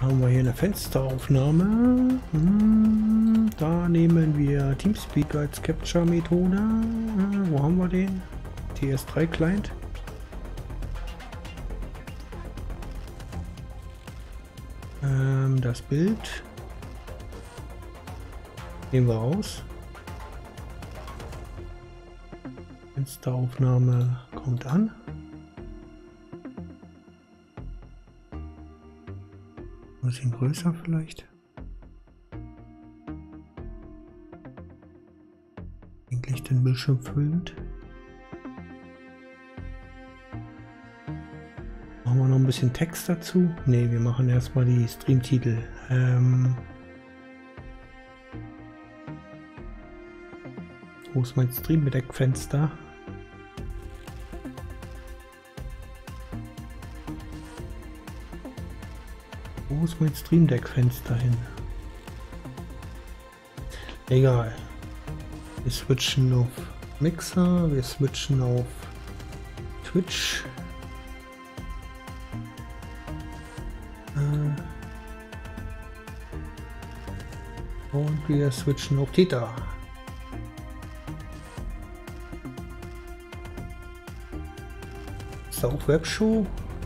Haben wir hier eine Fensteraufnahme. Da nehmen wir Teamspeak als Capture-Methode. Wo haben wir den? TS3 Client. Das Bild nehmen wir aus. Fensteraufnahme kommt an. Ein bisschen größer vielleicht. Eigentlich den Bildschirm füllend. Machen wir noch ein bisschen Text dazu? Ne, wir machen erstmal die Streamtitel. Wo ist mein Stream mit Eckfenster? Wo ist mein Stream Deck Fenster hin? Egal. Wir switchen auf Mixer, wir switchen auf Twitch. Und wir switchen auf Theta. Ist da auch Webshow?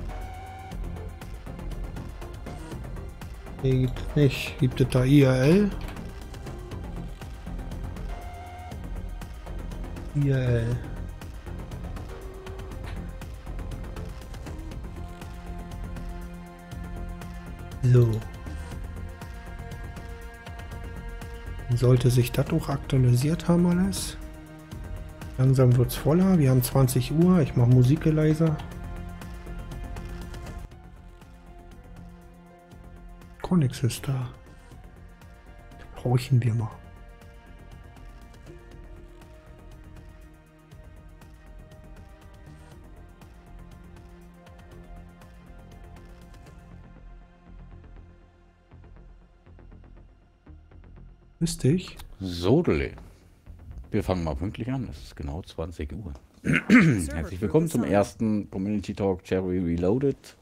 Nee, gibt es nicht. Gibt es da IRL? IRL. So. Sollte sich das auch aktualisiert haben alles. Langsam wird es voller. Wir haben 20 Uhr. Ich mache Musik leiser. Connex ist da. Horchen wir mal. Lustig. Sodele. Wir fangen mal pünktlich an. Es ist genau 20 Uhr. Herzlich willkommen zum ersten Community Talk Cherry Reloaded.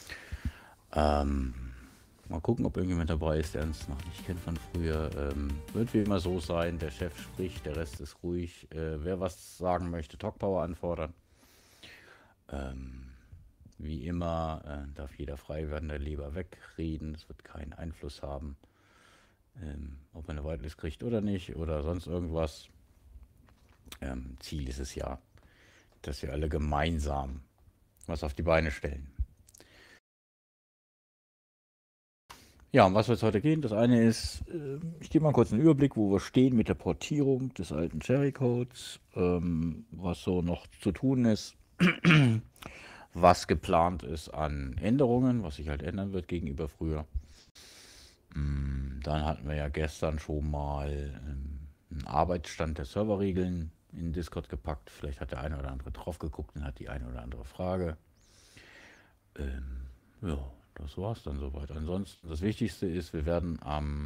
Mal gucken, ob irgendjemand dabei ist, der uns noch nicht kennt von früher. Wird wie immer so sein, der Chef spricht, der Rest ist ruhig. Wer was sagen möchte, Talkpower anfordern. Wie immer darf jeder frei werden, der Leber wegreden. Es wird keinen Einfluss haben, ob man eine Whitelist kriegt oder nicht oder sonst irgendwas. Ziel ist es ja, dass wir alle gemeinsam was auf die Beine stellen. Ja, um was wird es heute gehen? Das eine ist, ich gebe mal kurz einen Überblick, wo wir stehen mit der Portierung des alten Cherry-Codes, was so noch zu tun ist, was geplant ist an Änderungen, was sich halt ändern wird gegenüber früher. Dann hatten wir ja gestern schon mal einen Arbeitsstand der Serverregeln in Discord gepackt. Vielleicht hat der eine oder andere drauf geguckt und hat die eine oder andere Frage. Ja, das war es dann soweit. Ansonsten, das Wichtigste ist, wir werden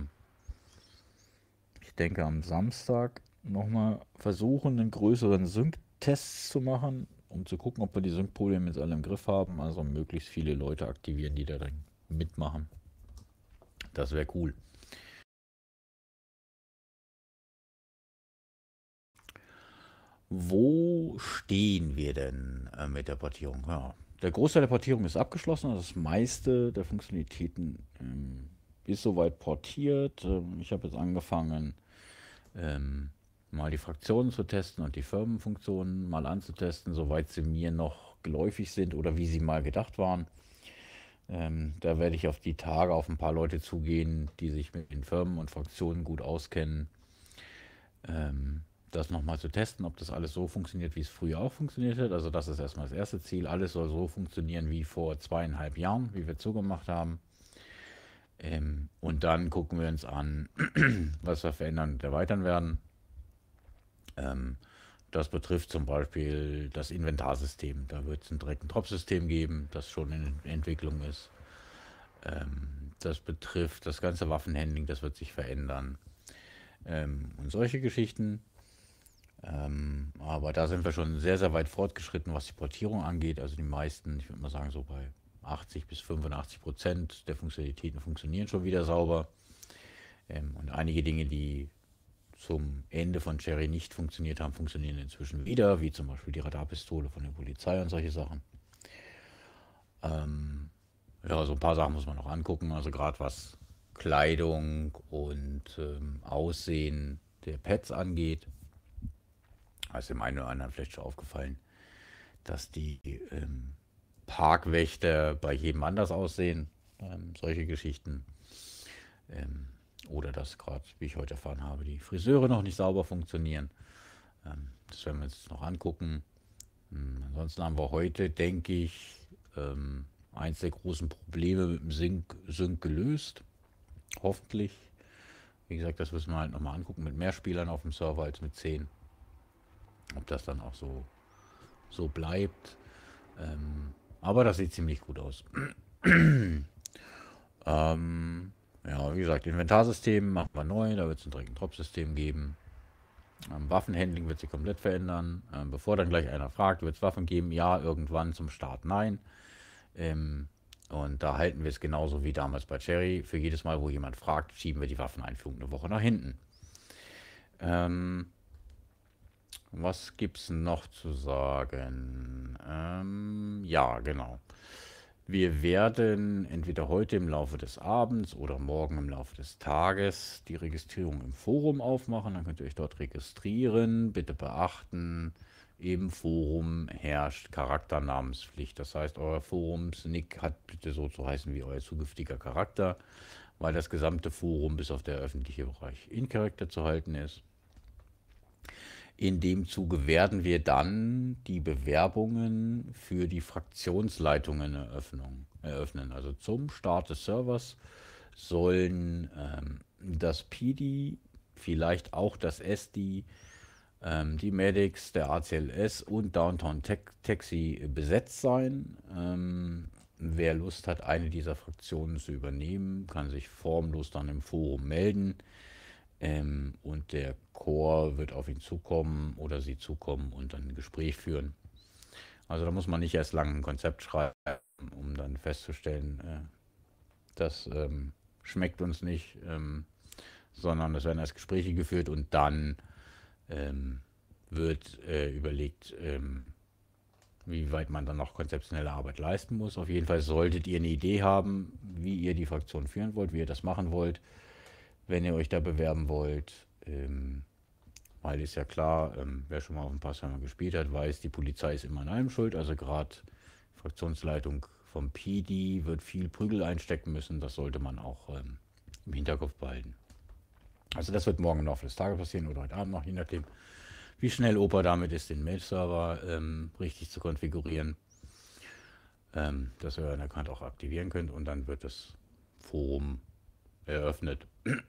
ich denke am Samstag nochmal versuchen, einen größeren Sync-Test zu machen, um zu gucken, ob wir die Sync-Probleme jetzt alle im Griff haben. Also möglichst viele Leute aktivieren, die da drin mitmachen. Das wäre cool. Wo stehen wir denn mit der Portierung? Ja, der Großteil der Portierung ist abgeschlossen. Also das meiste der Funktionalitäten ist soweit portiert. Ich habe jetzt angefangen, mal die Fraktionen zu testen und die Firmenfunktionen mal anzutesten, soweit sie mir noch geläufig sind oder wie sie mal gedacht waren. Da werde ich auf die Tage auf ein paar Leute zugehen, die sich mit den Firmen und Fraktionen gut auskennen. Das nochmal zu testen, ob das alles so funktioniert, wie es früher auch funktioniert hat. Also das ist erstmal das erste Ziel. Alles soll so funktionieren wie vor 2,5 Jahren, wie wir zugemacht haben. Und dann gucken wir uns an, was wir verändern und erweitern werden. Das betrifft zum Beispiel das Inventarsystem. Da wird es ein Drag-and-Drop-System geben, das schon in Entwicklung ist. Das betrifft das ganze Waffenhandling, das wird sich verändern. Und solche Geschichten. Aber da sind wir schon sehr, sehr weit fortgeschritten, was die Portierung angeht. Also die meisten, ich würde mal sagen, so bei 80 bis 85% der Funktionalitäten funktionieren schon wieder sauber. Und einige Dinge, die zum Ende von Cherry nicht funktioniert haben, funktionieren inzwischen wieder, wie zum Beispiel die Radarpistole von der Polizei und solche Sachen. Ja, so ein paar Sachen muss man noch angucken, also gerade was Kleidung und Aussehen der Pets angeht. Da ist dem einen oder anderen vielleicht schon aufgefallen, dass die Parkwächter bei jedem anders aussehen, solche Geschichten. Oder dass gerade, wie ich heute erfahren habe, die Friseure noch nicht sauber funktionieren. Das werden wir uns jetzt noch angucken. Ansonsten haben wir heute, denke ich, eins der großen Probleme mit dem Sync gelöst. Hoffentlich. Wie gesagt, das müssen wir halt nochmal angucken mit mehr Spielern auf dem Server als mit 10. Ob das dann auch so bleibt. Aber das sieht ziemlich gut aus. Ja, wie gesagt, Inventarsystem machen wir neu. Da wird es ein Drag-and-Drop-System geben. Waffenhandling wird sich komplett verändern. Bevor dann gleich einer fragt, wird es Waffen geben? Ja, irgendwann zum Start nein. Und da halten wir es genauso wie damals bei Cherry. Für jedes Mal, wo jemand fragt, schieben wir die Waffeneinführung eine Woche nach hinten. Was gibt es noch zu sagen? Ja, genau. Wir werden entweder heute im Laufe des Abends oder morgen im Laufe des Tages die Registrierung im Forum aufmachen. Dann könnt ihr euch dort registrieren. Bitte beachten, im Forum herrscht Charakternamenspflicht. Das heißt, euer Forums-Nick hat bitte so zu heißen wie euer zukünftiger Charakter, weil das gesamte Forum bis auf der öffentliche Bereich in Charakter zu halten ist. In dem Zuge werden wir dann die Bewerbungen für die Fraktionsleitungen eröffnen. Also zum Start des Servers sollen das PD, vielleicht auch das SD, die Medics, der ACLS und Downtown Taxi besetzt sein. Wer Lust hat, eine dieser Fraktionen zu übernehmen, kann sich formlos dann im Forum melden. Und der Chor wird auf ihn zukommen oder sie zukommen und dann ein Gespräch führen. Also da muss man nicht erst lange ein Konzept schreiben, um dann festzustellen, das schmeckt uns nicht, sondern es werden erst Gespräche geführt und dann wird überlegt, wie weit man dann noch konzeptionelle Arbeit leisten muss. Auf jeden Fall solltet ihr eine Idee haben, wie ihr die Fraktion führen wollt, wie ihr das machen wollt, wenn ihr euch da bewerben wollt. Weil ist ja klar, wer schon mal auf ein paar Server gespielt hat, weiß, die Polizei ist immer an allem schuld. Also gerade Fraktionsleitung vom PD wird viel Prügel einstecken müssen. Das sollte man auch im Hinterkopf behalten. Also das wird morgen im Laufe des Tages passieren oder heute Abend noch, je nachdem, wie schnell Opa damit ist, den Mail-Server richtig zu konfigurieren. Dass ihr dann Account auch aktivieren könnt und dann wird das Forum eröffnet.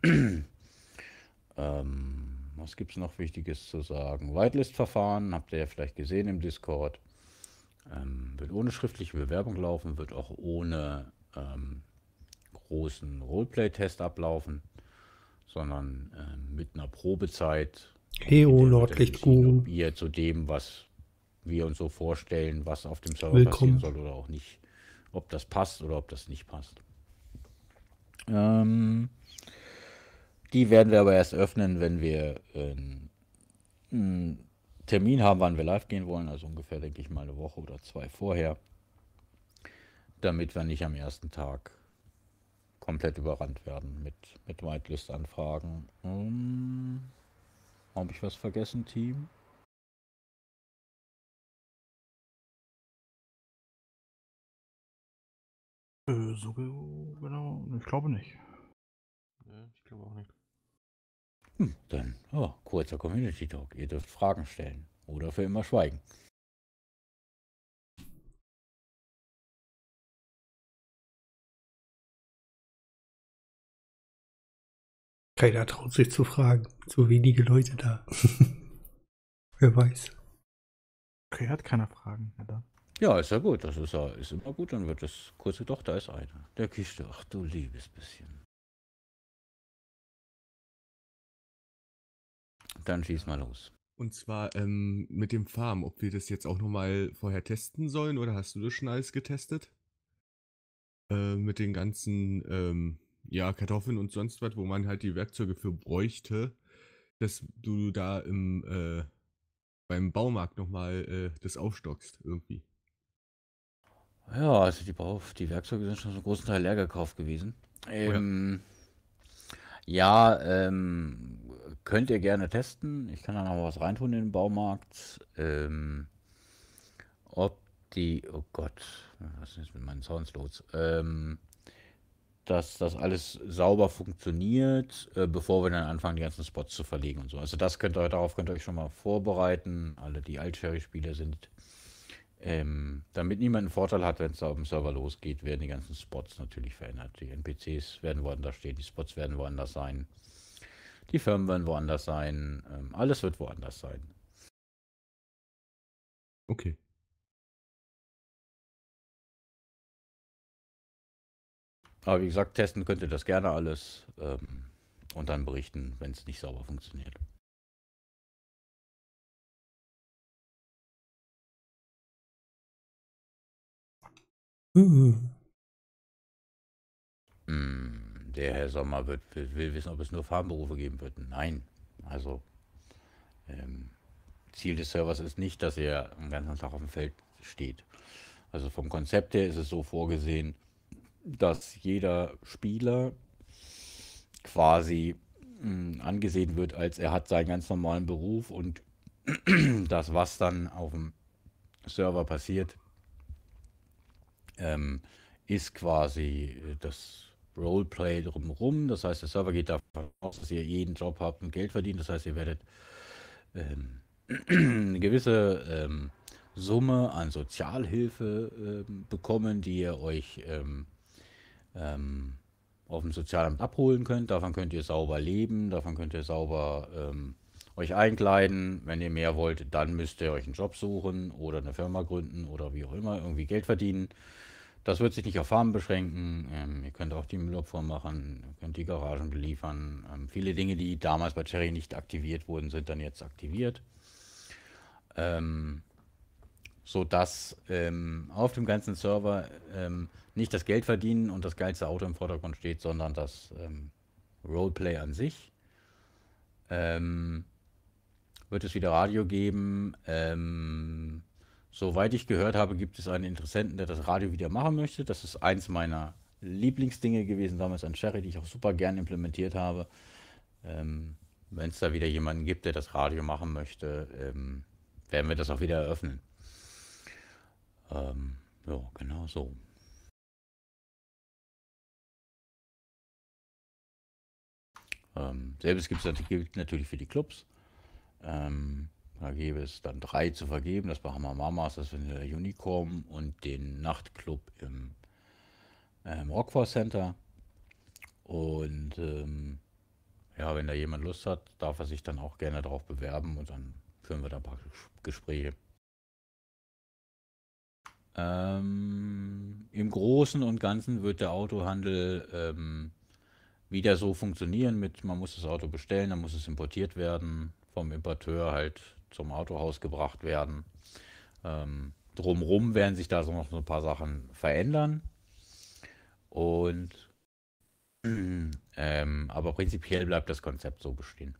Was gibt es noch Wichtiges zu sagen? Whitelist-Verfahren, habt ihr ja vielleicht gesehen im Discord. Wird ohne schriftliche Bewerbung laufen, wird auch ohne großen Roleplay-Test ablaufen, sondern mit einer Probezeit. Leo, Nordlichtguru. Ob ihr zu dem, was wir uns so vorstellen, was auf dem Server passieren soll oder auch nicht, ob das passt oder ob das nicht passt. Die werden wir aber erst öffnen, wenn wir einen Termin haben, wann wir live gehen wollen. Also ungefähr, denke ich mal, eine Woche oder zwei vorher. Damit wir nicht am ersten Tag komplett überrannt werden mit Whitelist-Anfragen. Habe ich was vergessen, Team? So genau, ich glaube nicht. Ja, ich glaube auch nicht. Dann, kurzer Community Talk. Ihr dürft Fragen stellen oder für immer schweigen. Keiner traut sich zu fragen. Zu wenige Leute da. Wer weiß. Okay, hat keiner Fragen. Ja, dann. Ja, ist ja gut. Das ist immer gut. Dann wird das kurze, doch, da ist einer. Der Kiste. Ach du liebes bisschen. Dann schieß mal los. Und zwar mit dem Farm, ob wir das jetzt auch nochmal vorher testen sollen oder hast du das schon alles getestet? mit den ganzen ja, Kartoffeln und sonst was, wo man halt die Werkzeuge für bräuchte, dass du da beim Baumarkt nochmal das aufstockst irgendwie. Ja, also die Werkzeuge sind schon zum großen Teil leer gekauft gewesen. Oh ja. Ja, könnt ihr gerne testen. Ich kann da noch was reintun in den Baumarkt. Ob oh Gott, was ist jetzt mit meinen Sounds los? Dass das alles sauber funktioniert, bevor wir dann anfangen, die ganzen Spots zu verlegen und so. Also darauf könnt ihr euch schon mal vorbereiten. Alle, die Alt-Cherry-Spieler sind. Damit niemand einen Vorteil hat, wenn es da auf dem Server losgeht, werden die ganzen Spots natürlich verändert. Die NPCs werden woanders stehen, die Spots werden woanders sein, die Firmen werden woanders sein, alles wird woanders sein. Okay. Aber wie gesagt, testen könnt ihr das gerne alles und dann berichten, wenn es nicht sauber funktioniert. Der Herr Sommer will wissen, ob es nur Farmberufe geben wird. Nein. Also Ziel des Servers ist nicht, dass er den ganzen Tag auf dem Feld steht. Also vom Konzept her ist es so vorgesehen, dass jeder Spieler quasi angesehen wird, als er hat seinen ganz normalen Beruf und das, was dann auf dem Server passiert, ist quasi das Roleplay drumherum. Das heißt, der Server geht davon aus, dass ihr jeden Job habt und Geld verdient. Das heißt, ihr werdet eine gewisse Summe an Sozialhilfe bekommen, die ihr euch auf dem Sozialamt abholen könnt. Davon könnt ihr sauber leben, davon könnt ihr sauber euch einkleiden. Wenn ihr mehr wollt, dann müsst ihr euch einen Job suchen oder eine Firma gründen oder wie auch immer, irgendwie Geld verdienen. Das wird sich nicht auf Farmen beschränken. Ihr könnt auch die Müllabfuhr machen, ihr könnt die Garagen beliefern. Viele Dinge, die damals bei Cherry nicht aktiviert wurden, sind dann jetzt aktiviert. Sodass auf dem ganzen Server nicht das Geld verdienen und das geilste Auto im Vordergrund steht, sondern das Roleplay an sich. Wird es wieder Radio geben. Soweit ich gehört habe, gibt es einen Interessenten, der das Radio wieder machen möchte. Das ist eins meiner Lieblingsdinge gewesen damals an Cherry, die ich auch super gern implementiert habe. Wenn es da wieder jemanden gibt, der das Radio machen möchte, werden wir das auch wieder eröffnen. Ja, genau so. Selbes gilt natürlich für die Clubs. Da gäbe es dann 3 zu vergeben. Das bei Hammer Mamas, das ist der Unicorn und den Nachtclub im Rockforce Center. Und ja, wenn da jemand Lust hat, darf er sich dann auch gerne darauf bewerben und dann führen wir da ein paar Gespräche. Im Großen und Ganzen wird der Autohandel wieder so funktionieren man muss das Auto bestellen, dann muss es importiert werden, vom Importeur halt zum Autohaus gebracht werden. Drumherum werden sich da so noch so ein paar Sachen verändern. Und aber prinzipiell bleibt das Konzept so bestehen.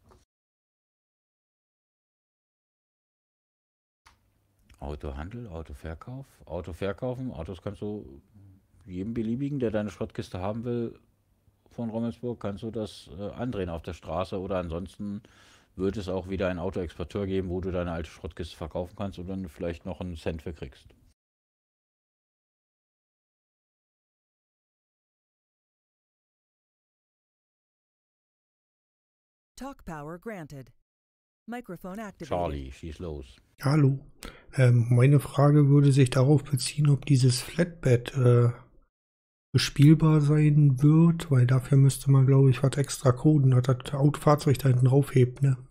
Autohandel, Autoverkauf. Autoverkaufen, Autos kannst du jedem beliebigen, der deine Schrottkiste haben will, von Rommelsburg, kannst du das andrehen auf der Straße oder ansonsten wird es auch wieder einen Autoexporteur geben, wo du deine alte Schrottkiste verkaufen kannst und dann vielleicht noch einen Cent für kriegst. Talk power granted. Microphone activated. Charlie, schieß los. Hallo. Meine Frage würde sich darauf beziehen, ob dieses Flatbed bespielbar sein wird, weil dafür müsste man, glaube ich, was extra coden, dass das Fahrzeug da hinten draufhebt, ne?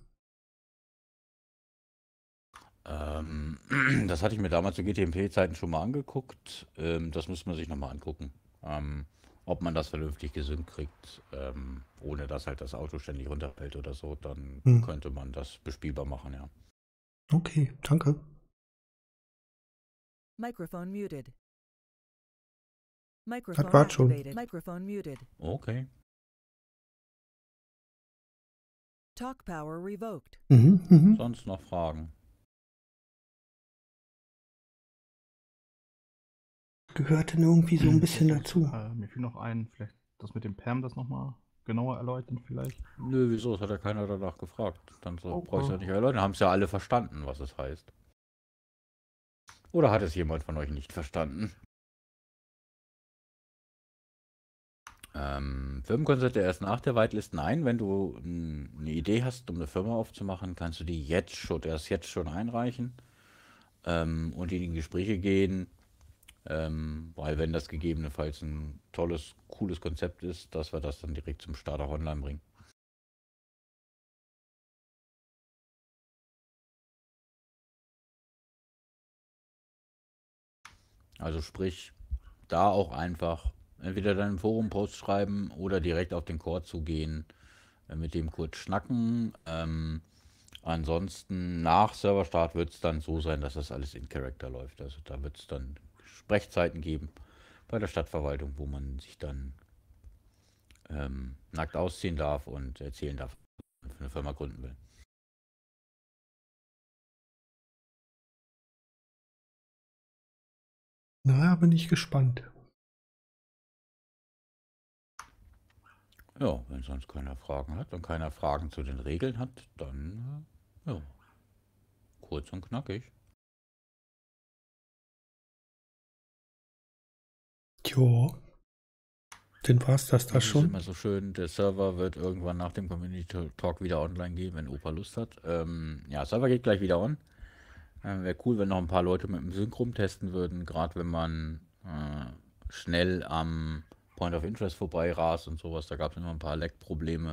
Das hatte ich mir damals zu GTMP-Zeiten schon mal angeguckt. Das müsste man sich nochmal angucken. Ob man das vernünftig gesynkt kriegt, ohne dass halt das Auto ständig runterfällt oder so, dann könnte man das bespielbar machen, ja. Okay, danke. Microphone muted. Microphone war's schon. activated. Microphone muted. Okay. Talk power revoked. Sonst noch Fragen? Gehört denn irgendwie so ein bisschen dazu. Mir fiel noch ein, vielleicht das mit dem Perm, das nochmal genauer erläutern vielleicht. Nö, wieso? Es hat ja keiner danach gefragt. Dann Oh, brauchst du ja nicht erläutern. Haben es ja alle verstanden, was es heißt. Oder hat es jemand von euch nicht verstanden? Firmenkonzepte erst nach der Whitelist. Nein, wenn du eine Idee hast, um eine Firma aufzumachen, kannst du die jetzt schon einreichen und in die Gespräche gehen, weil wenn das gegebenenfalls ein tolles, cooles Konzept ist, dass wir das dann direkt zum Start auch online bringen. Also sprich, da auch einfach entweder deinen Forum-Post schreiben oder direkt auf den Core zugehen, mit dem kurz schnacken. Ansonsten nach Serverstart wird es dann so sein, dass das alles in Character läuft. Also da wird es dann Sprechzeiten geben bei der Stadtverwaltung, wo man sich dann nackt ausziehen darf und erzählen darf, was man für eine Firma gründen will. Na, bin ich gespannt. Ja, wenn sonst keiner Fragen hat und keiner Fragen zu den Regeln hat, dann ja, kurz und knackig. Tja. Dann war's das Das ist schon. immer so schön, der Server wird irgendwann nach dem Community Talk wieder online gehen, wenn Opa Lust hat. Ja, Server geht gleich wieder on. Wäre cool, wenn noch ein paar Leute mit dem Sync rumtesten würden, gerade wenn man schnell am Point of Interest vorbei rast und sowas. Da gab es immer ein paar Lag-Probleme.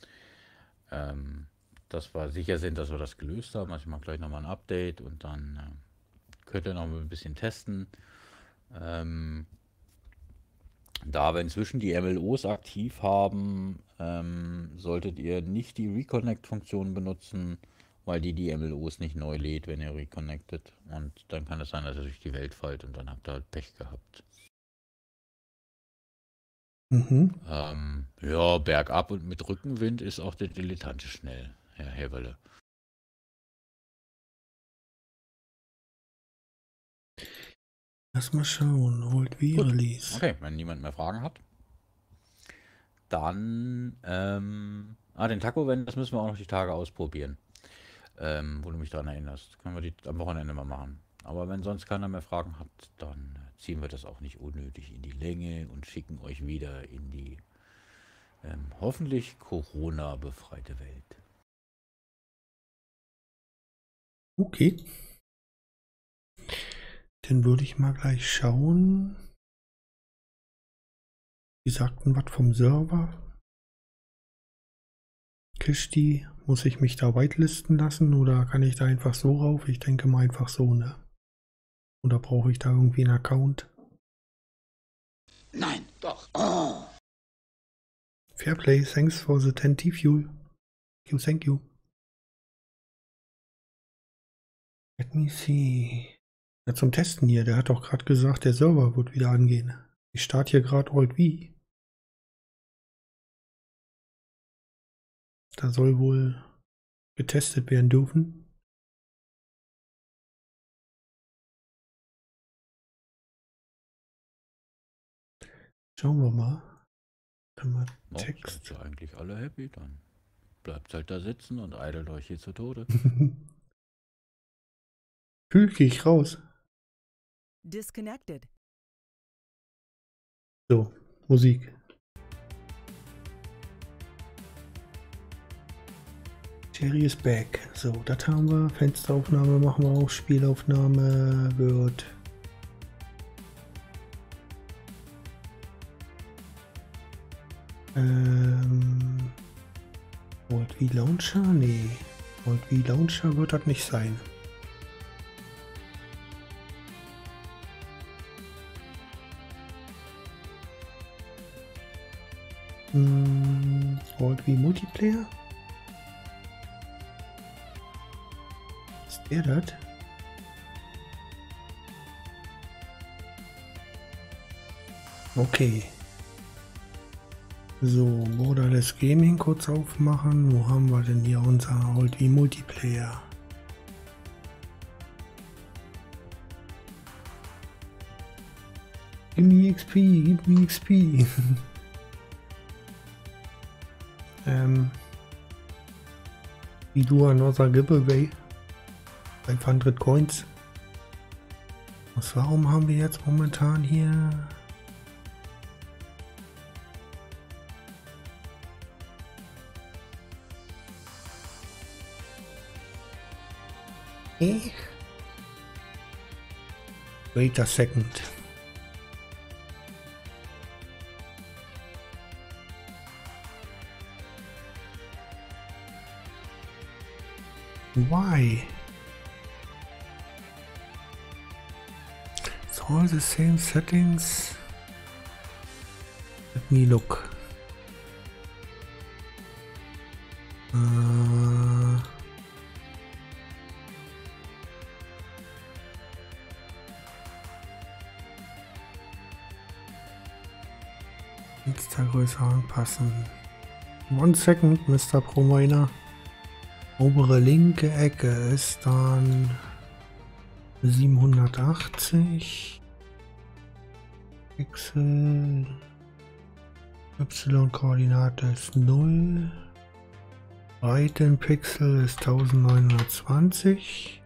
Dass wir sicher sind, dass wir das gelöst haben. Also ich mache gleich nochmal ein Update und dann könnt ihr noch ein bisschen testen. Da wir inzwischen die MLOs aktiv haben, solltet ihr nicht die Reconnect-Funktion benutzen, weil die MLOs nicht neu lädt, wenn ihr reconnectet. Und dann kann es sein, dass ihr durch die Welt fallt und dann habt ihr halt Pech gehabt. Ja, bergab und mit Rückenwind ist auch der Dilettante schnell, Herr Heberle. Lass mal schauen. Old V-Release. Okay, wenn niemand mehr Fragen hat. Dann, den Taco-Wenn, das müssen wir auch noch die Tage ausprobieren. Wo du mich daran erinnerst. Können wir die am Wochenende mal machen. Aber wenn sonst keiner mehr Fragen hat, dann ziehen wir das auch nicht unnötig in die Länge und schicken euch wieder in die hoffentlich Corona-befreite Welt. Okay. Dann würde ich mal gleich schauen. Sie sagten was vom Server. Kishti, muss ich mich da whitelisten lassen oder kann ich da einfach so rauf? Ich denke mal einfach so, ne? Oder brauche ich da irgendwie einen Account? Nein, doch. Oh. Fairplay, thanks for the 10 T-Fuel. Thank you. Let me see. Ja, zum Testen hier, der hat doch gerade gesagt, der Server wird wieder angehen. Ich starte hier gerade Alt V. Da soll wohl getestet werden dürfen. Schauen wir mal. Dann mal Text. Seid ihr eigentlich alle happy? Dann bleibt halt da sitzen und eidelt euch hier zu Tode. Gehe ich raus. Disconnected. So, Musik. Jerry is back. So, das haben wir. Fensteraufnahme machen wir auch. Spielaufnahme wird. Old V Launcher? Nee. Old V Launcher wird das nicht sein. Old V Multiplayer? Ist der das? Okay. So, Borderless Gaming kurz aufmachen. Wo haben wir denn hier unser Ulti Multiplayer? Gib mir XP, gib mir XP. We do another giveaway. 500 Coins. Warum haben wir jetzt momentan hier? Wait a second. Why? It's all the same settings. Let me look. Größe anpassen. 1 second, Mr. Prominer. Obere linke Ecke ist dann 780 Pixel. Y-Koordinate ist 0. Breite in Pixel ist 1920.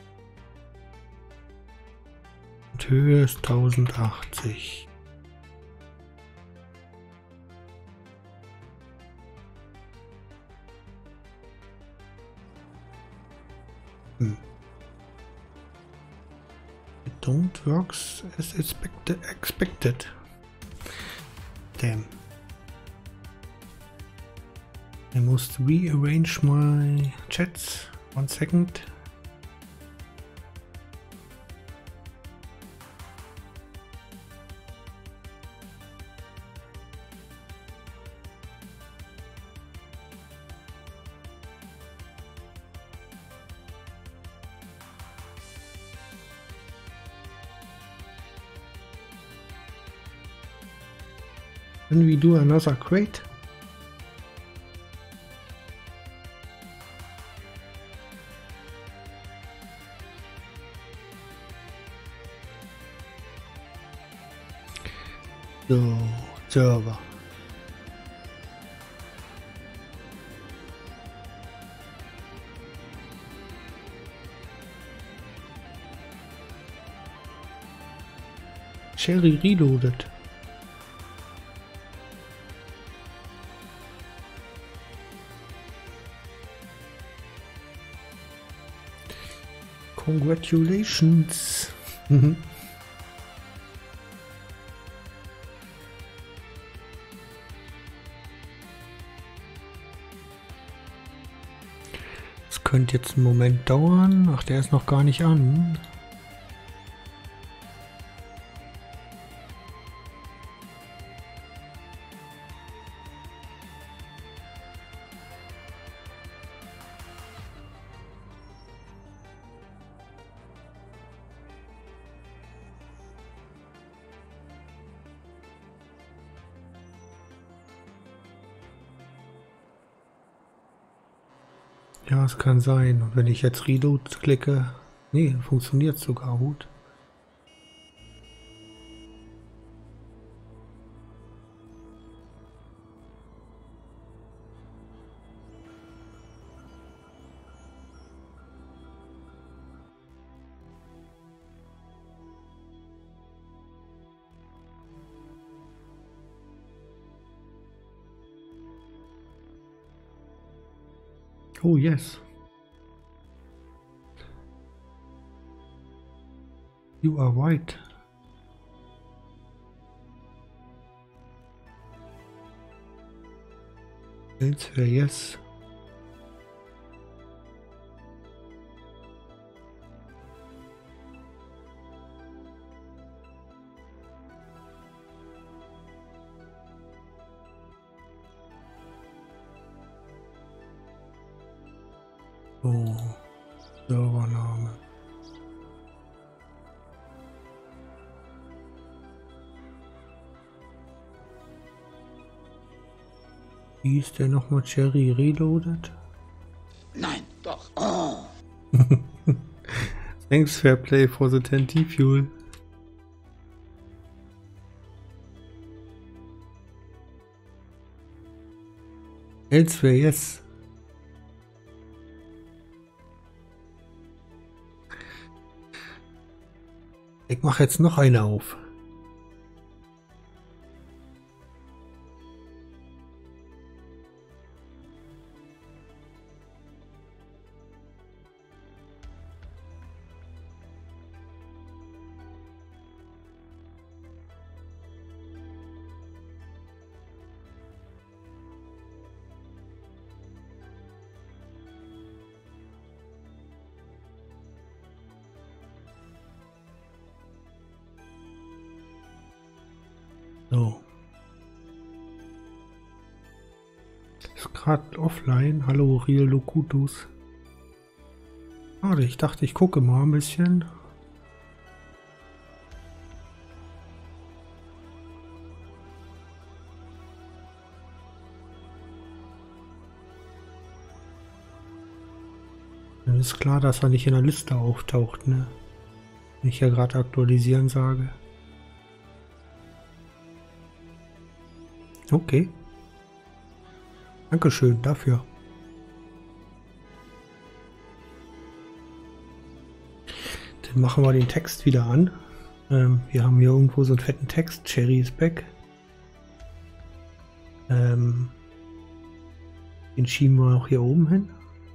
Und Höhe ist 1080. It don't works as expected. Damn. I must rearrange my chats. 1 second. Can we do another crate? So, Server. Sherry reloaded. Congratulations. Das könnte jetzt einen Moment dauern. Ach, der ist noch gar nicht an. Ja, es kann sein. Und wenn ich jetzt Reload klicke, nee, funktioniert sogar gut. Oh yes. You are right. Elsewhere, yes. Oh, Servername. Wie ist der nochmal? Cherry Reloaded? Nein, doch. Oh. Thanks Fair Play for the 10 T-Fuel. Elsewhere, yes. Ich mache jetzt noch eine auf. So. Ist gerade offline. Hallo, Real Locutus. Schade, ich dachte, ich gucke mal ein bisschen. Dann ist klar, dass er nicht in der Liste auftaucht, ne? Wenn ich ja gerade aktualisieren sage. Okay. Dankeschön dafür. Dann machen wir den Text wieder an. Wir haben hier irgendwo so einen fetten Text. Cherry is back. Den schieben wir auch hier oben hin.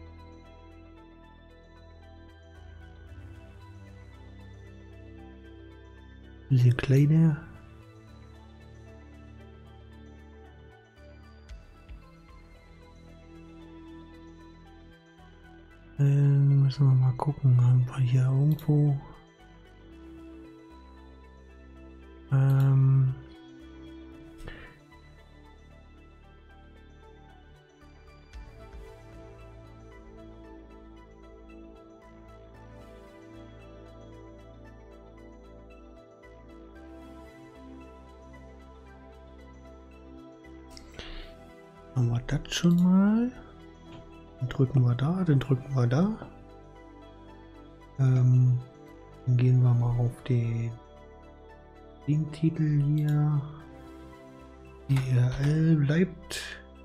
Bisschen kleiner. Müssen wir mal gucken, haben wir hier irgendwo haben wir das schon mal. Dann drücken wir da, dann drücken wir da. Dann gehen wir mal auf den Titel hier. IRL bleibt.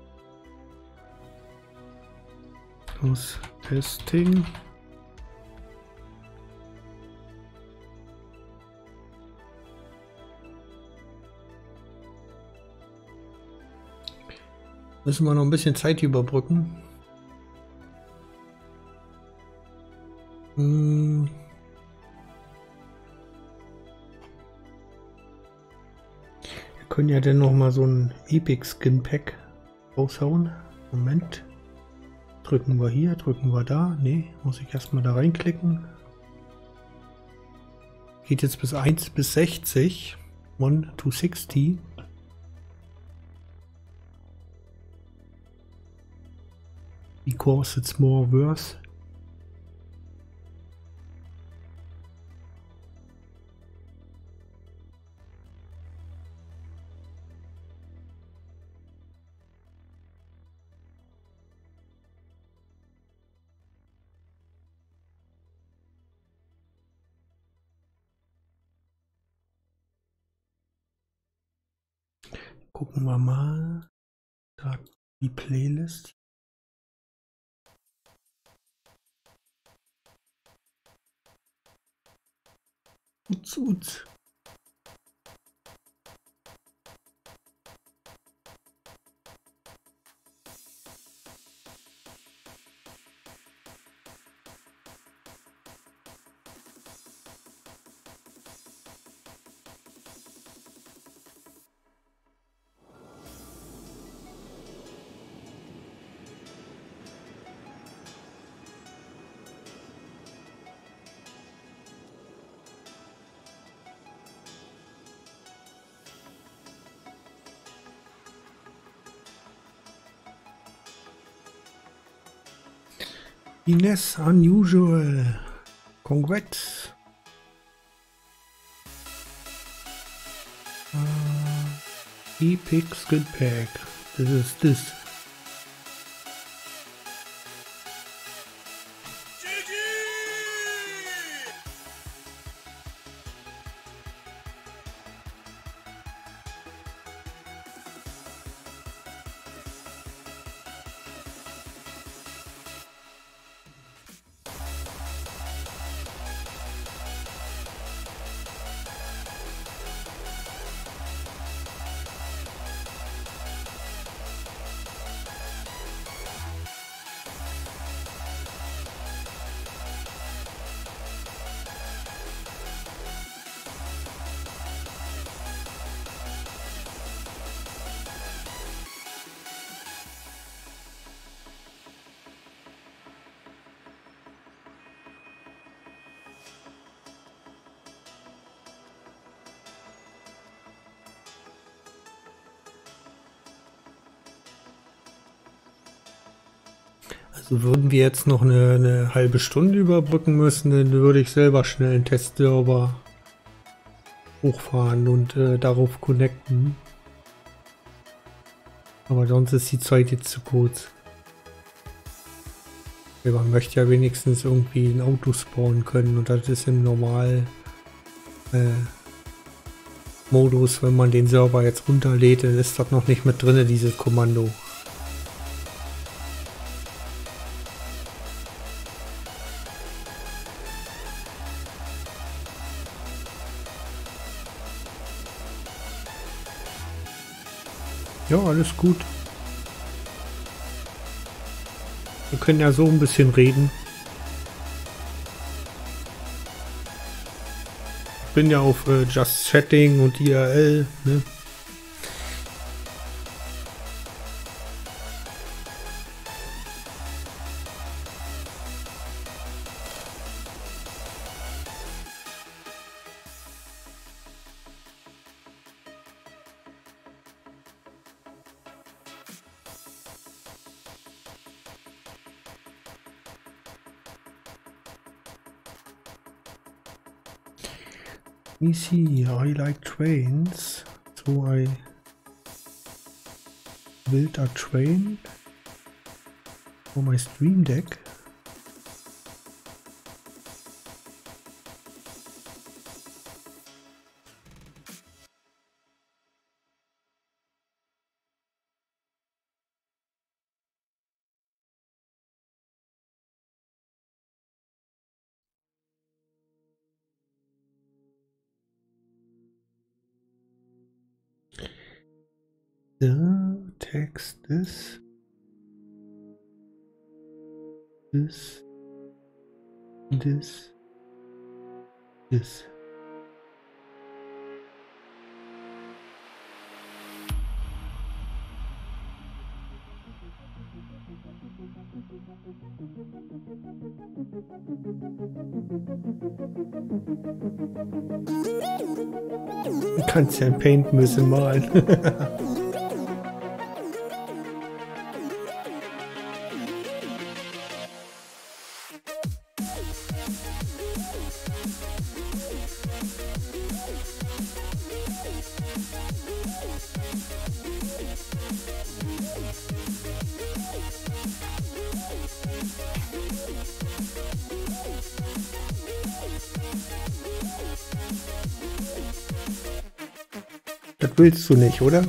Plus Testing. Müssen wir noch ein bisschen Zeit überbrücken. Wir können ja dann noch mal so ein Epic Skin Pack raushauen. Moment. Drücken wir hier, drücken wir da. Ne, muss ich erstmal da reinklicken. Geht jetzt bis 1 bis 60. 1 to 60. Because it's more worse. Gucken wir mal. Da die Playlist. Uts. Ines Unusual. Congrats. Epic Skin Pack. This is this. Also würden wir jetzt noch eine halbe Stunde überbrücken müssen, dann würde ich selber schnell einen Testserver hochfahren und darauf connecten. Aber sonst ist die Zeit jetzt zu kurz. Man möchte ja wenigstens irgendwie ein Auto spawnen können und das ist im Normal Modus, wenn man den Server jetzt runterlädt, dann ist das noch nicht mit drin, dieses Kommando. Ja, alles gut. Wir können ja so ein bisschen reden. Ich bin ja auf Just Chatting und IRL, ne? Let me see, I like trains, so I built a train for my Stream Deck. The text is this. Du kannst ja ein Paint müssen malen. Das willst du nicht, oder?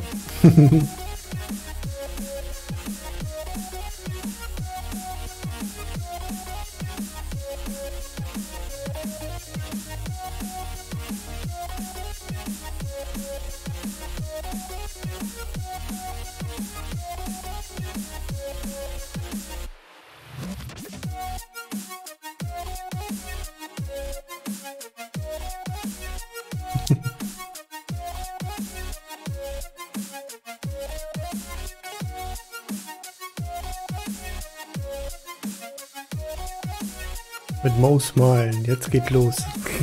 Mit Maus malen, jetzt geht los.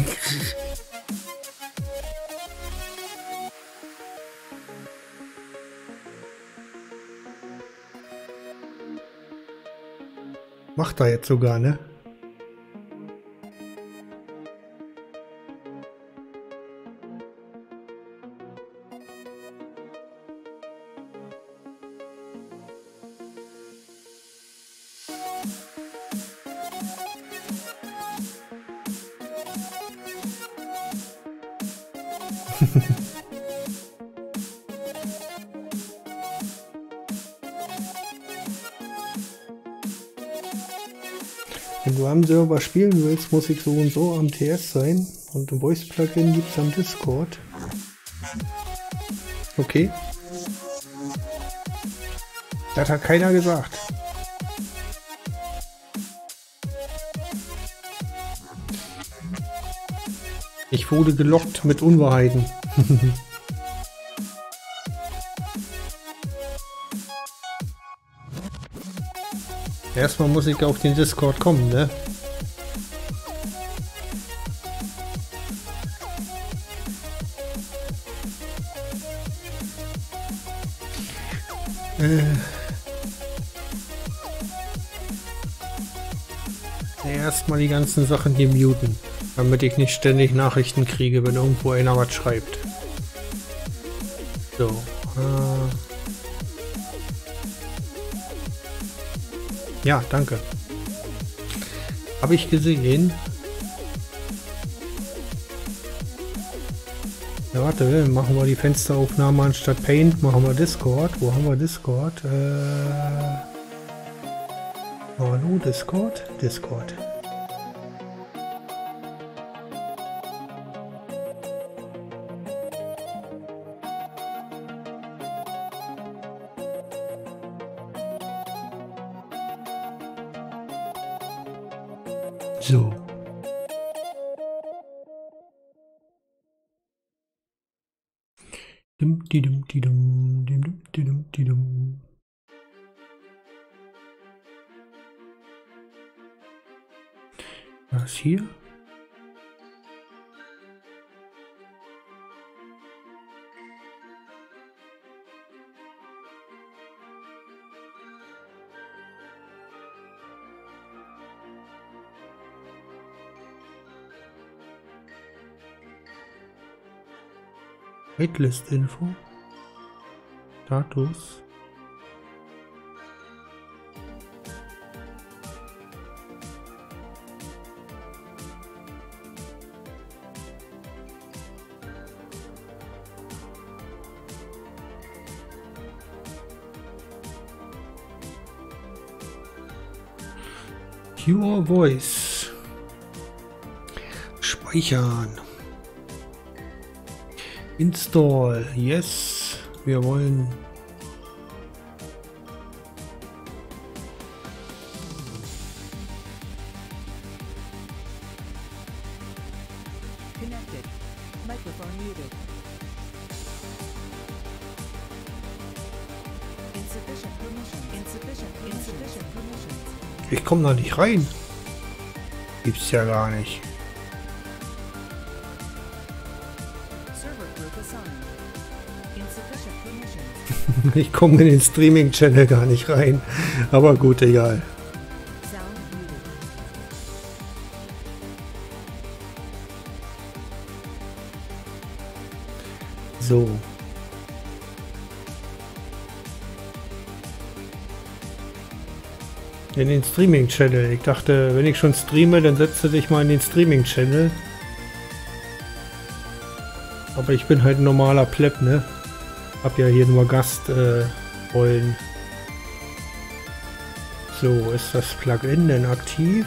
Macht er jetzt sogar, ne? Wenn du am Server spielen willst, muss ich so und so am TS sein. Und ein Voice-Plugin gibt es am Discord. Okay. Das hat keiner gesagt. Ich wurde gelockt mit Unwahrheiten. Erstmal muss ich auf den Discord kommen, ne? Erstmal die ganzen Sachen hier muten, damit ich nicht ständig Nachrichten kriege, wenn irgendwo einer was schreibt. So. Ja, danke. Habe ich gesehen. Ja, warte, machen wir die Fensteraufnahme anstatt Paint, machen wir Discord. Wo haben wir Discord? Hallo, Discord? Discord. So. Dim, didum, didum, didum, didum, didum. Was hier? Waitlist-Info. Status. Your Voice. Speichern. Install. Yes. Wir wollen. Connected. Microphone muted. Insufficient permission. Insufficient permissions. Ich komme da nicht rein. Gibt's ja gar nicht. Server group assigned. Insufficient permissions. Ich komme in den Streaming-Channel gar nicht rein. Aber gut, egal. Sound muted. So. In den Streaming-Channel. Ich dachte, wenn ich schon streame, dann setze dich mal in den Streaming-Channel. Aber ich bin halt ein normaler Pleb, ne? Hab ja hier nur Gastrollen. So, ist das Plugin denn aktiv?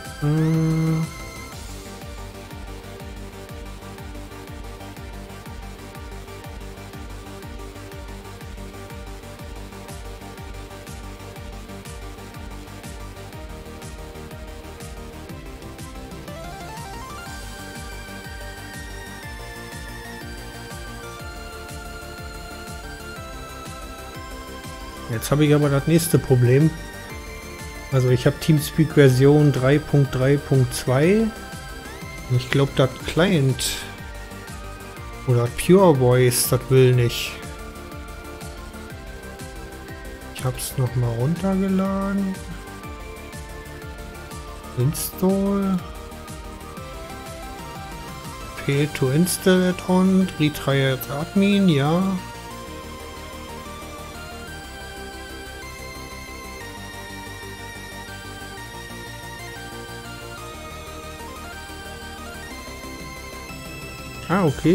Jetzt habe ich aber das nächste Problem. Also ich habe Teamspeak Version 3.3.2. Ich glaube, das Client oder Pure Voice, das will nicht. Ich habe es nochmal runtergeladen. Install. Fail to install it on. Retry as admin, ja. Ah, okay.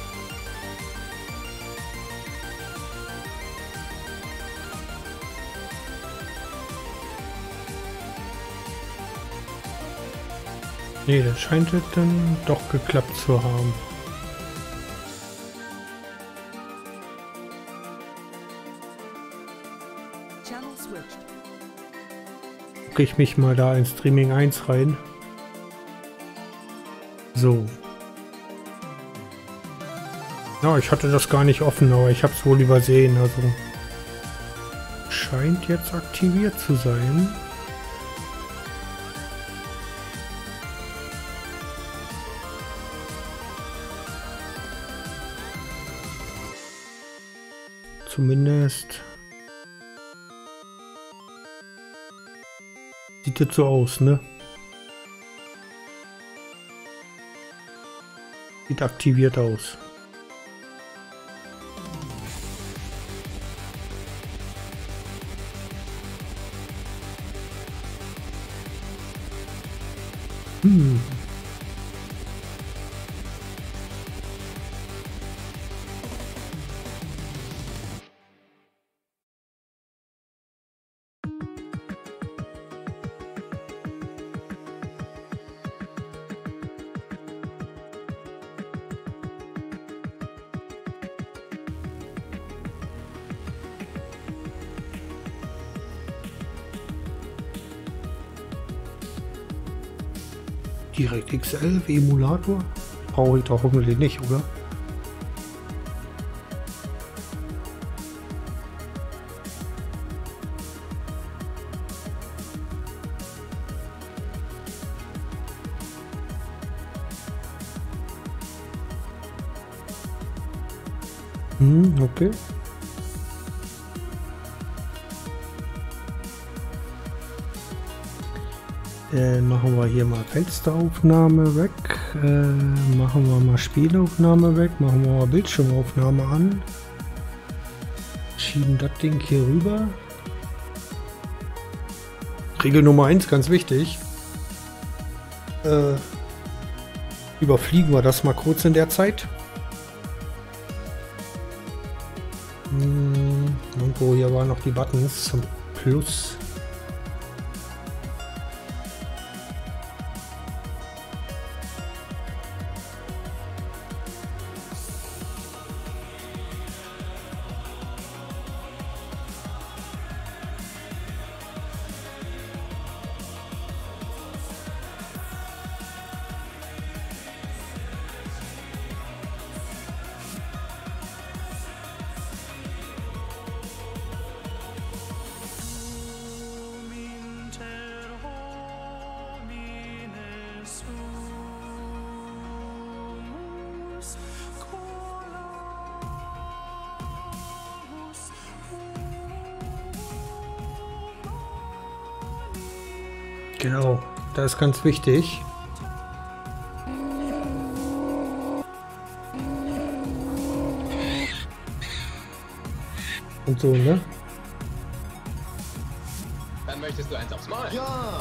Nee, das scheint es dann doch geklappt zu haben. Channel switched. Gucke ich mich mal da in Streaming 1 rein. So. Ja, ich hatte das gar nicht offen, aber ich habe es wohl übersehen. Also scheint jetzt aktiviert zu sein. Zumindest sieht es so aus, ne? Sieht aktiviert aus. Hm. DirectX 11 Emulator? Brauche ich doch hoffentlich nicht, oder? Okay. Machen wir hier mal Fensteraufnahme weg, machen wir mal Spielaufnahme weg, machen wir mal Bildschirmaufnahme an, schieben das Ding hier rüber. Regel Nummer 1, ganz wichtig, überfliegen wir das mal kurz in der Zeit. Irgendwo hier waren noch die Buttons zum Plus. Genau, das ist ganz wichtig. Und so, ne? Dann möchtest du eins aufs Maul? Ja!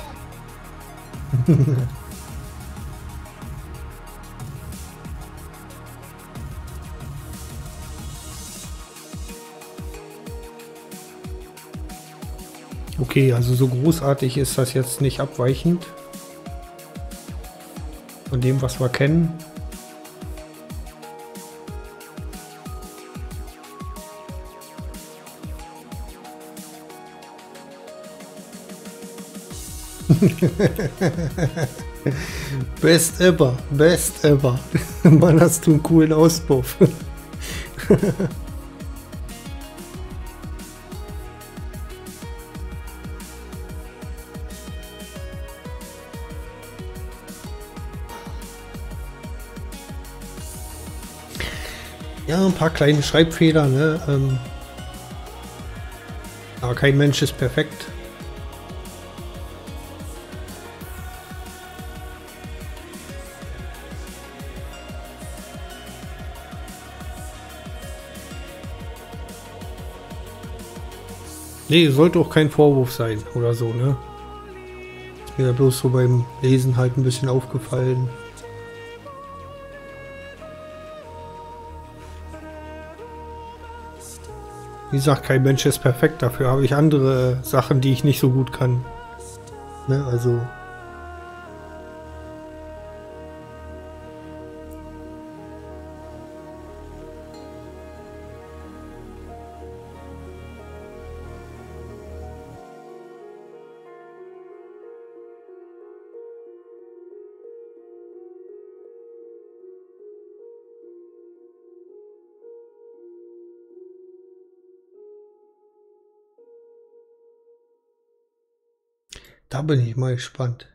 Okay, also so großartig ist das jetzt nicht abweichend von dem, was wir kennen. Best ever, best ever. Mann, hast du einen coolen Auspuff. Ja, ein paar kleine Schreibfehler, ne? Aber kein Mensch ist perfekt. Nee, sollte auch kein Vorwurf sein oder so, ne? Ist mir bloß so beim Lesen halt ein bisschen aufgefallen. Wie gesagt, kein Mensch ist perfekt. Dafür habe ich andere Sachen, die ich nicht so gut kann. Ne, also. Da bin ich mal gespannt.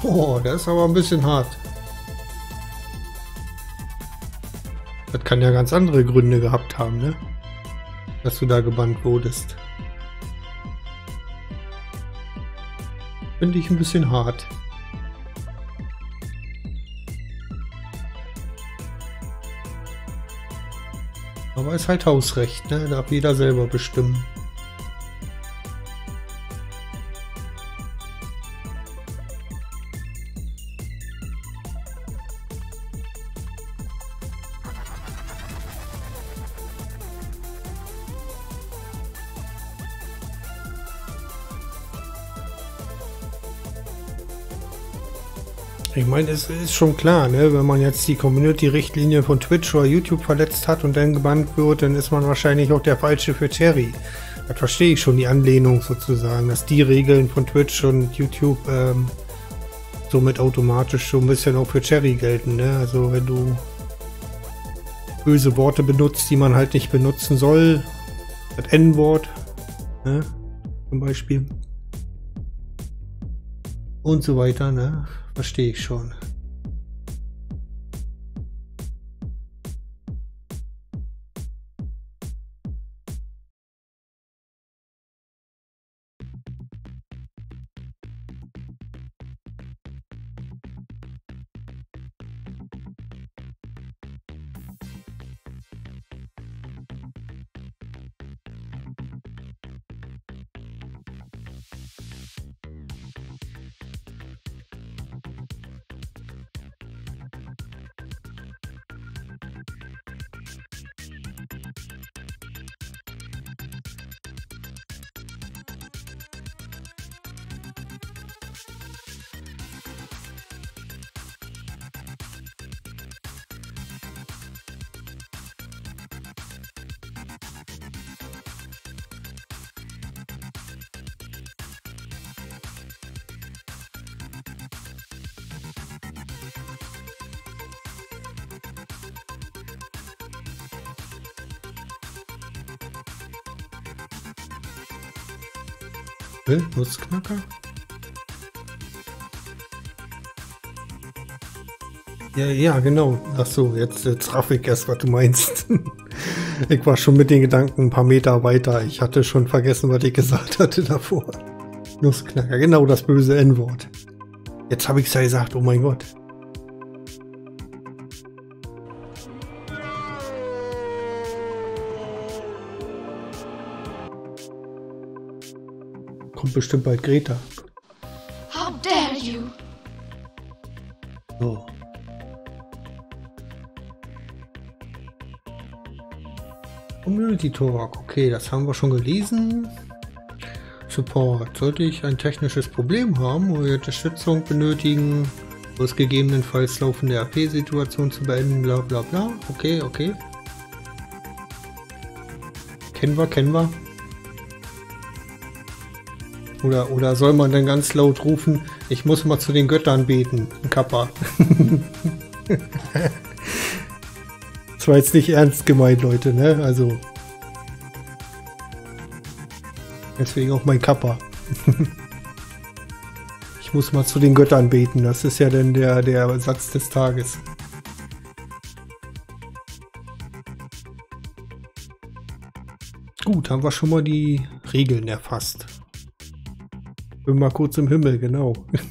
Oh, das ist aber ein bisschen hart. Das kann ja ganz andere Gründe gehabt haben, ne? Dass du da gebannt wurdest. Finde ich ein bisschen hart. Aber ist halt Hausrecht, ne? Darf jeder selber bestimmen. Ich meine, es ist schon klar, ne? Wenn man jetzt die Community-Richtlinie von Twitch oder YouTube verletzt hat und dann gebannt wird, dann ist man wahrscheinlich auch der Falsche für Cherry. Das verstehe ich schon, die Anlehnung sozusagen, dass die Regeln von Twitch und YouTube somit automatisch so ein bisschen auch für Cherry gelten, ne? Also wenn du böse Worte benutzt, die man halt nicht benutzen soll, das N-Wort, ne? Zum Beispiel. Und so weiter, ne? Verstehe ich schon. Nussknacker? Ja, genau. Ach so, jetzt raff ich erst, was du meinst. Ich war schon mit den Gedanken ein paar Meter weiter. Ich hatte schon vergessen, was ich gesagt hatte davor. Nussknacker, genau das böse N-Wort. Jetzt habe ich es ja gesagt, oh mein Gott. Kommt bestimmt bald Greta. How dare you? So. Community Talk, okay, das haben wir schon gelesen. Support, sollte ich ein technisches Problem haben oder Unterstützung benötigen, aus gegebenenfalls laufende RP-Situation zu beenden, bla bla bla. Okay. Kennen wir. Oder soll man dann ganz laut rufen, ich muss mal zu den Göttern beten, Kappa. Das war jetzt nicht ernst gemeint, Leute, ne? Also. Deswegen auch mein Kappa. Ich muss mal zu den Göttern beten, das ist ja dann der Satz des Tages. Gut, haben wir schon mal die Regeln erfasst. Bin mal kurz im Himmel, genau.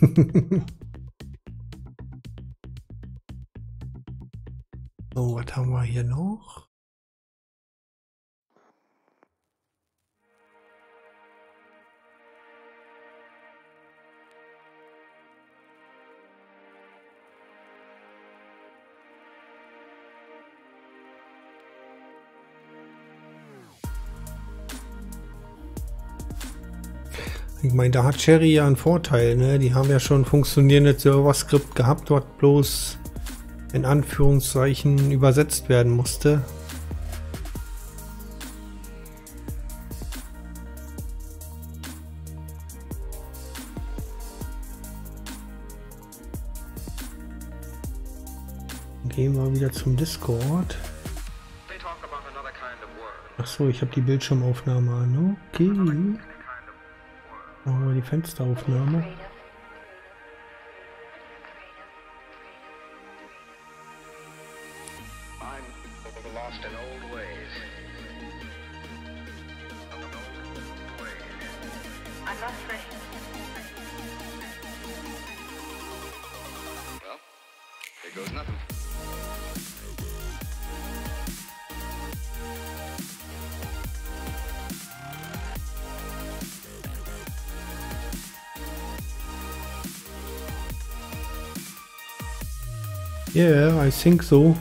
So, was haben wir hier noch? Ich meine, da hat Cherry ja einen Vorteil, ne? Die haben ja schon funktionierendes Server-Skript gehabt, was bloß in Anführungszeichen übersetzt werden musste. Gehen wir wieder zum Discord. Achso, ich habe die Bildschirmaufnahme an. Okay. Machen wir die Fensteraufnahme. Yeah, I think so.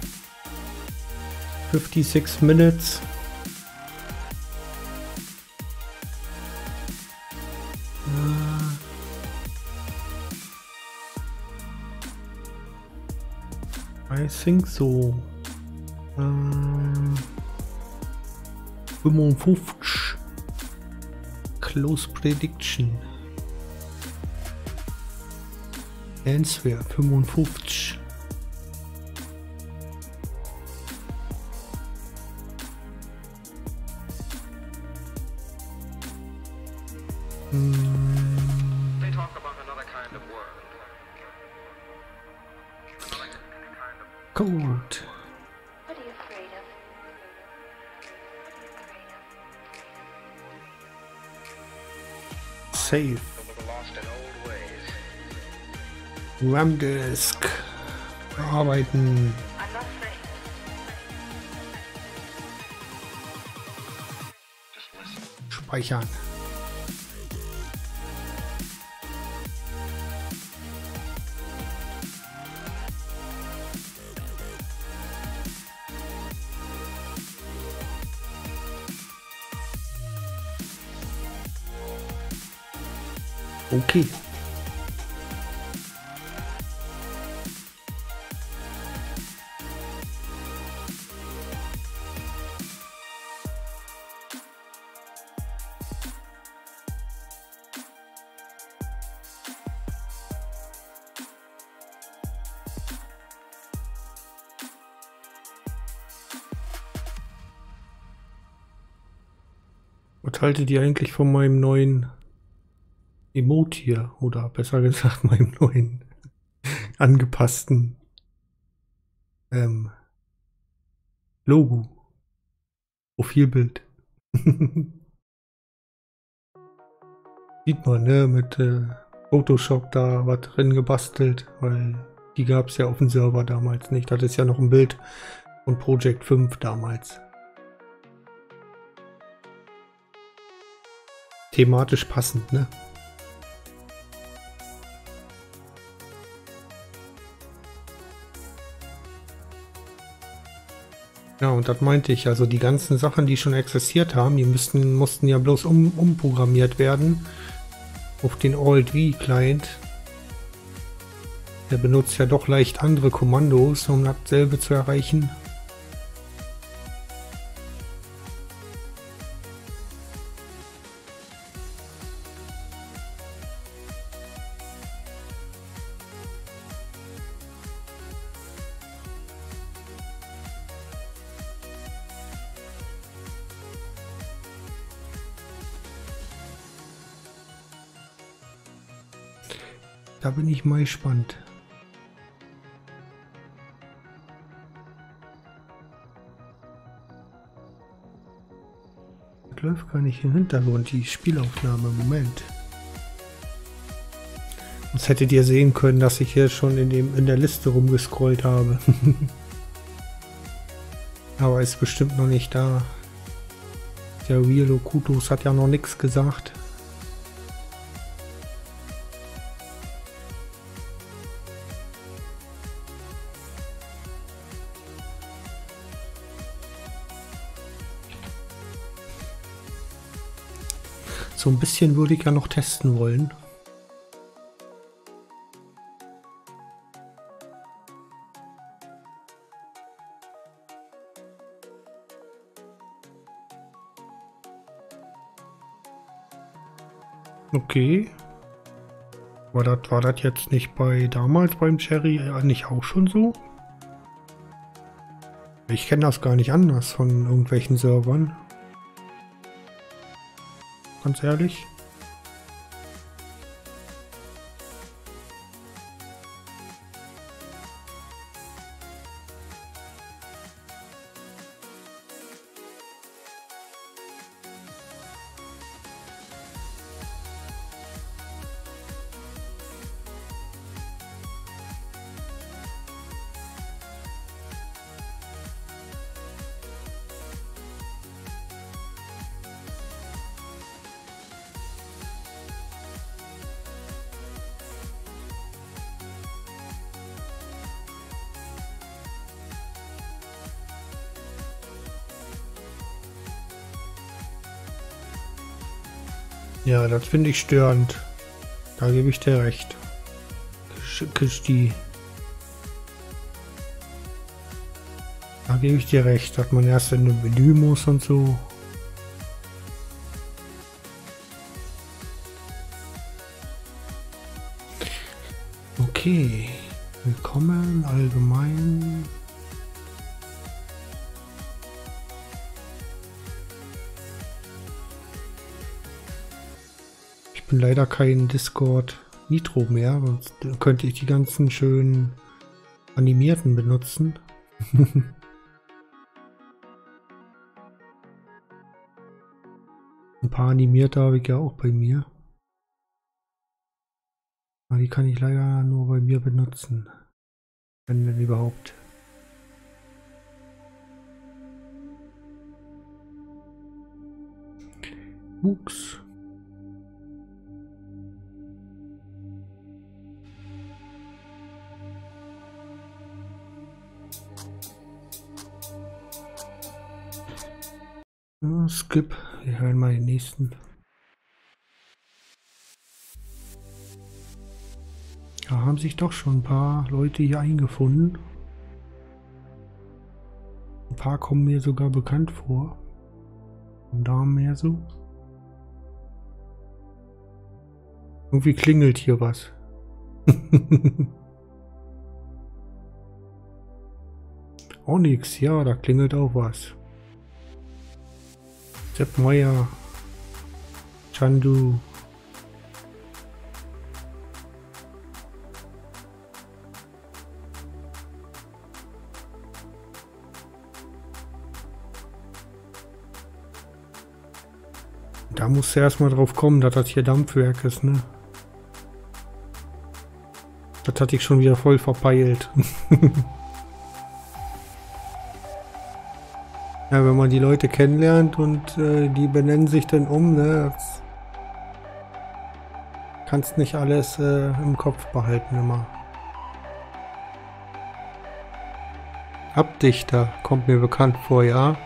56 minutes. I think so. 55. Close prediction. Answer 55. They talk about another kind of world. Cold. What are you afraid of? Safe. RAM-Disk. Bearbeiten. Speichern. Okay. Was haltet ihr eigentlich von meinem neuen Emote hier? Oder besser gesagt, meinem neuen angepassten Logo. Profilbild. Sieht man, ne? Mit Photoshop da was drin gebastelt, weil die gab es ja auf dem Server damals nicht. Das ist ja noch ein Bild von Project 5 damals. Thematisch passend, ne? Ja, und das meinte ich, also die ganzen Sachen, die schon existiert haben, die mussten ja bloß umprogrammiert werden auf den Alt-V-Client. Der benutzt ja doch leicht andere Kommandos, um dasselbe zu erreichen. Da bin ich mal gespannt. Das läuft gar nicht im Hintergrund, die Spielaufnahme. Moment. Sonst hättet ihr sehen können, dass ich hier schon in der Liste rumgescrollt habe. Aber ist bestimmt noch nicht da. Der Real Okutos hat ja noch nichts gesagt. So ein bisschen würde ich ja noch testen wollen. Okay. War das jetzt nicht damals beim Cherry nicht auch schon so? Ich kenne das gar nicht anders von irgendwelchen Servern. Ganz ehrlich. Ja, das finde ich störend. Da gebe ich dir recht. Christi. Da gebe ich dir recht, dass man erst in ein Menü muss und so. Okay. Willkommen, allgemein. Ich bin leider kein Discord Nitro mehr, sonst könnte ich die ganzen schönen animierten benutzen. Ein paar animierte habe ich ja auch bei mir. Aber die kann ich leider nur bei mir benutzen. Wenn denn überhaupt. Ups. Skip, wir hören mal den nächsten. Da haben sich doch schon ein paar Leute hier eingefunden. Ein paar kommen mir sogar bekannt vor. Vom Namen her so. Irgendwie klingelt hier was. Auch nix, ja, da klingelt auch was. Sepp Meier, Chandu. Da musst du erstmal drauf kommen, dass das hier Dampfwerk ist, ne? Das hatte ich schon wieder voll verpeilt. Ja, wenn man die Leute kennenlernt und die benennen sich dann um, ne? Das kannst nicht alles im Kopf behalten immer. Abdichter kommt mir bekannt vor, ja.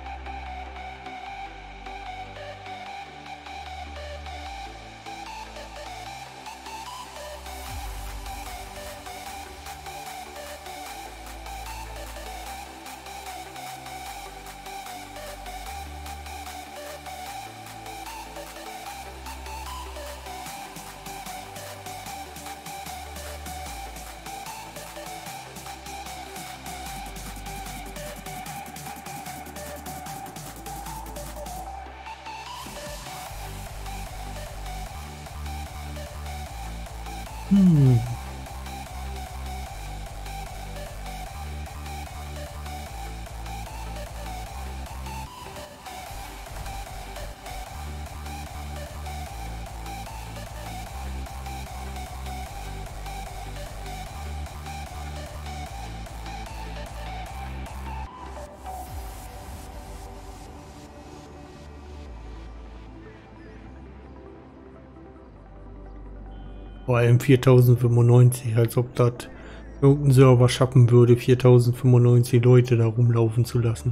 Vor allem 4095, als ob das irgendein Server schaffen würde, 4095 Leute da rumlaufen zu lassen.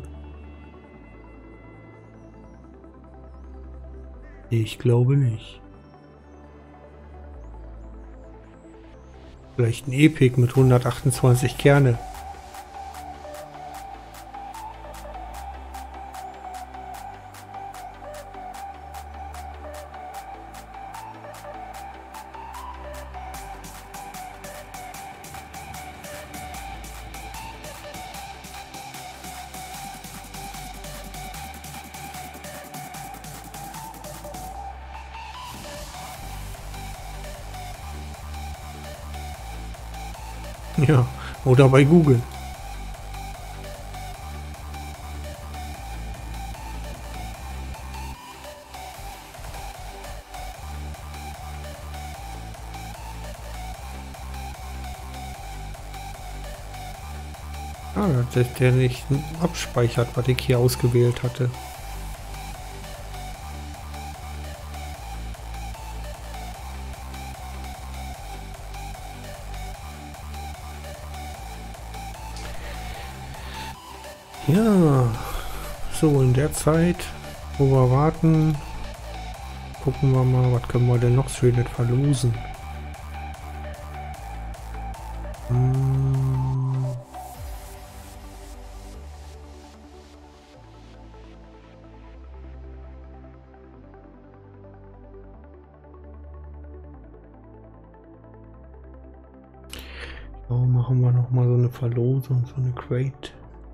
Ich glaube nicht. Vielleicht ein Epic mit 128 Kerne. Ja, oder bei Google. Ah, dass der nicht abspeichert, was ich hier ausgewählt hatte. Ja, so in der Zeit, wo wir warten, gucken wir mal, was können wir denn noch Schönes verlosen. Ja, machen wir noch mal so eine Verlosung, so eine Crate.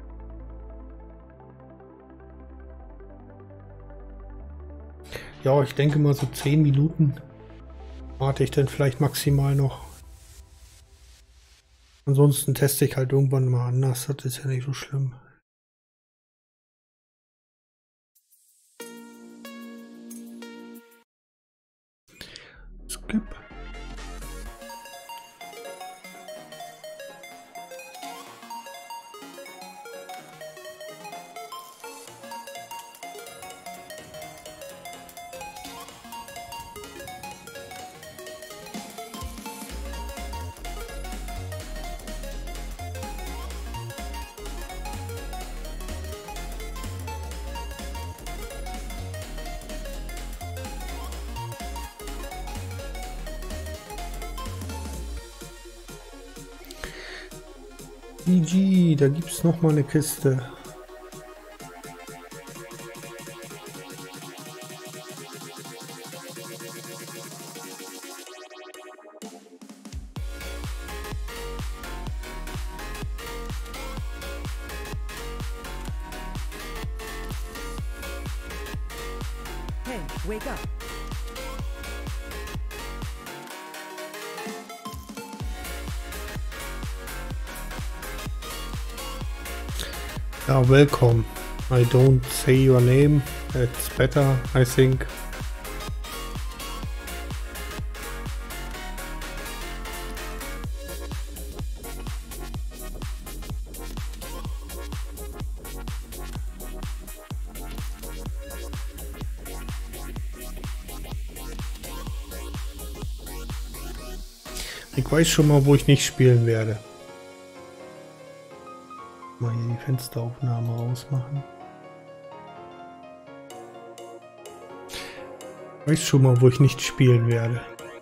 Ja, ich denke mal so 10 Minuten warte ich dann vielleicht maximal noch. Ansonsten teste ich halt irgendwann mal anders, das ist ja nicht so schlimm. Skip. GG, da gibt's noch mal eine Kiste. Hey, wake up. Ja, welcome. I don't say your name. It's better, I think. Ich weiß schon mal, wo ich nicht spielen werde. Mal hier die Fensteraufnahme ausmachen. Ich weiß schon mal, wo ich nicht spielen werde.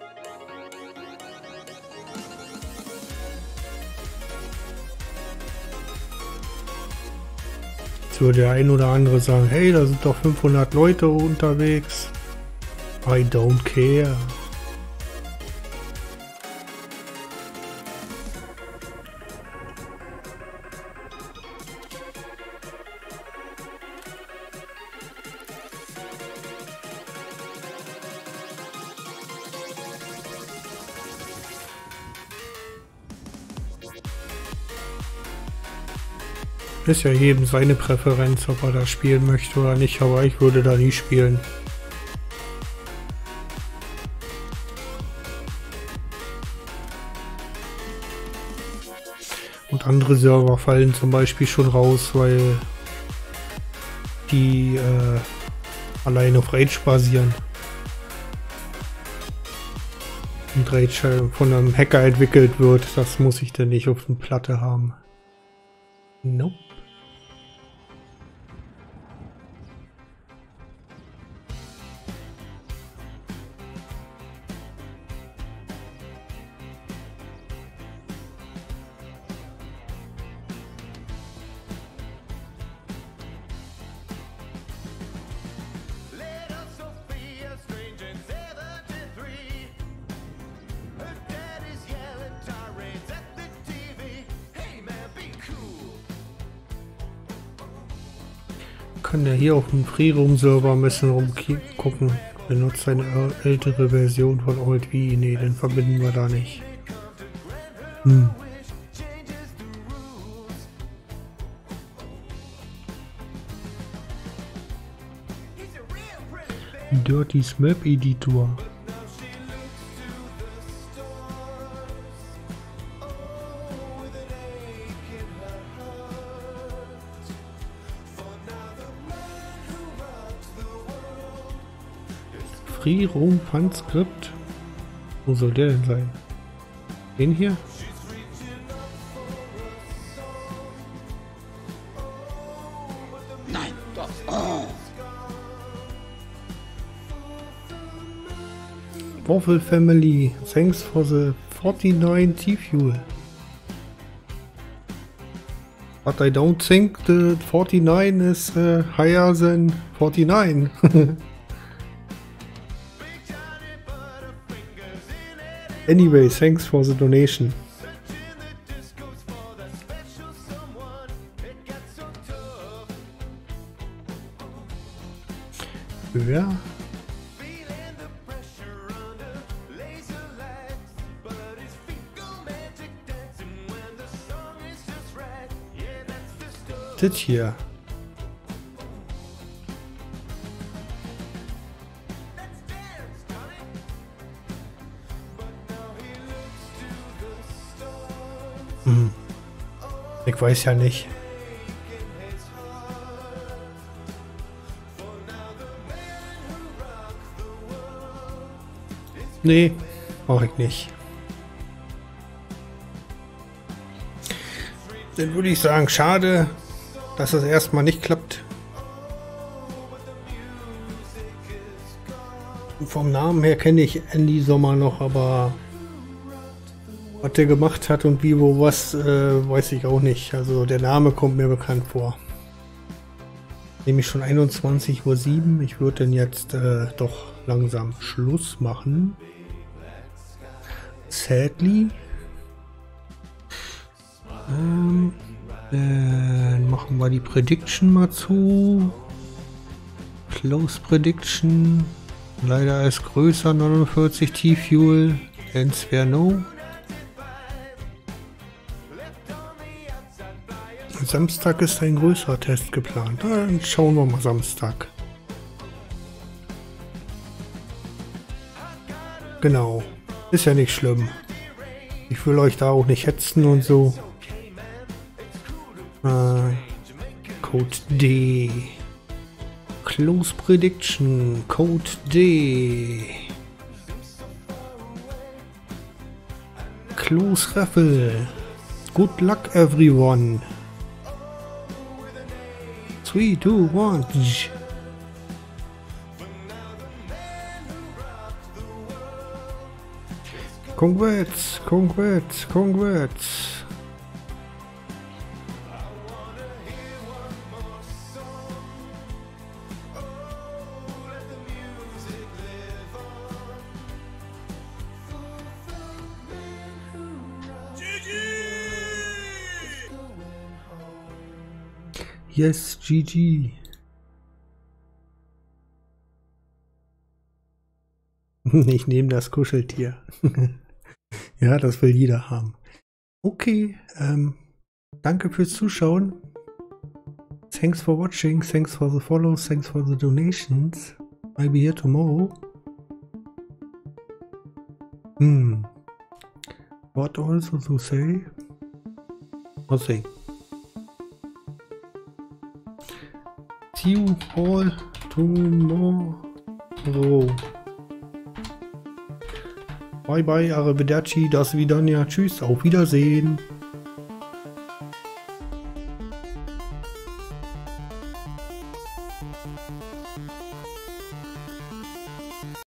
Jetzt würde der ein oder andere sagen, hey, da sind doch 500 Leute unterwegs. I don't care. Ist ja jedem seine Präferenz, ob er da spielen möchte oder nicht, aber ich würde da nie spielen. Und andere Server fallen zum Beispiel schon raus, weil die allein auf Rage basieren. Und Rage von einem Hacker entwickelt wird, das muss ich dann nicht auf der Platte haben. Nope. Kann der hier auf dem Free-Roam-Server ein bisschen rumgucken. Benutzt eine ältere Version von Old wie. Nee, den verbinden wir da nicht. Dirty's Map Editor. Free Roam Fun Script. Wo soll der denn sein? Den hier? Nein, doch. Oh. Boffel family, thanks for the 49 T-Fuel. But I don't think the 49 is higher than 49. Anyway, thanks for the donation. Ja. Das hier. Ich weiß ja nicht. Nee, brauche ich nicht. Dann würde ich sagen, schade, dass es erstmal nicht klappt. Vom Namen her kenne ich Andy Sommer noch, aber was der gemacht hat und wie, wo, was, weiß ich auch nicht. Also der Name kommt mir bekannt vor. Nämlich schon 21:07 Uhr. Ich würde dann jetzt doch langsam Schluss machen. Sadly. Dann machen wir die Prediction mal zu. Close Prediction. Leider ist größer, 49 T-Fuel. Answer no. Samstag ist ein größerer Test geplant. Dann schauen wir mal Samstag. Genau. Ist ja nicht schlimm. Ich will euch da auch nicht hetzen und so. Code D. Close Prediction. Code D. Close Raffle. Good luck everyone. 3, 2, 1. Congrats, congrats, congrats. Yes, GG. Ich nehme das Kuscheltier. Ja, das will jeder haben. Okay, danke fürs Zuschauen. Thanks for watching, thanks for the follows, thanks for the donations. I'll be here tomorrow. What also to say? Nothing. See you all tomorrow. Bye bye, arrivederci, das Vidania, tschüss, auf Wiedersehen.